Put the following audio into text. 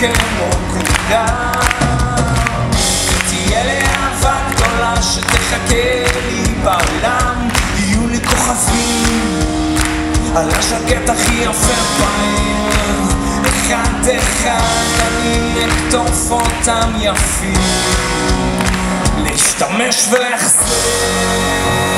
כמו כולם. תהיה לי אהבה גדולה שתחכה לי בעולם, יהיו לי כוכבים על השקט הכי יפה בעיר, אחד אחד אני אקטוף אותם יפים, להשתמש ולהחזר